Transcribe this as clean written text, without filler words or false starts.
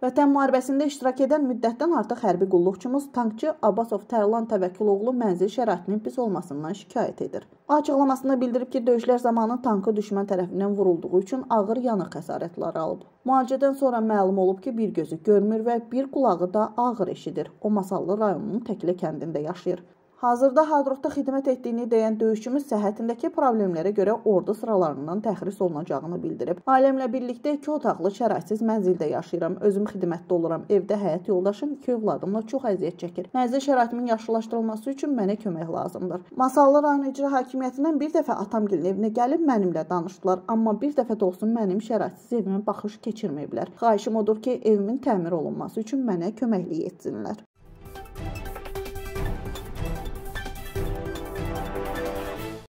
Vətən müharibəsində iştirak edən müddətdən artıq hərbi qulluqçumuz tankçı Abbasov Tərlan Təvəkküloğlu mənzil şəraitinin pis olmasından şikayət edir. O açıqlamasında bildirib ki, döyüşlər zamanı tankı düşmən tərəfindən vurulduğu üçün ağır yanıq xəsarətləri alıb. Müalicədən sonra məlum olub ki, bir gözü görmür və bir qulağı da ağır eşidir. O Masallı rayonunun Təklə kəndində yaşayır. Hazırda Hadrutda xidmət etdiyini deyən döyüşçümüz səhhətindəki problemlərə görə ordu sıralarından təxris olunacağını bildirib. Ailəmlə birlikdə 2 otaqlı şəraitsiz mənzildə yaşayıram. Özüm xidmətdə oluram. Evdə həyat yoldaşım 2 övladımla çox əziyyət çəkir. Mənzil şəraitimin yaxşılaşdırılması üçün mənə kömək lazımdır. Masallı rayon icra hakimiyyətindən bir dəfə atamgilin evinə gəlib mənimlə danışdılar. Amma bir dəfə də olsun mənim şəraitsiz evimə baxış keçirməyiblər. Xahişim odur ki, evimin təmir olunması üçün mənə köməklik etsinlər.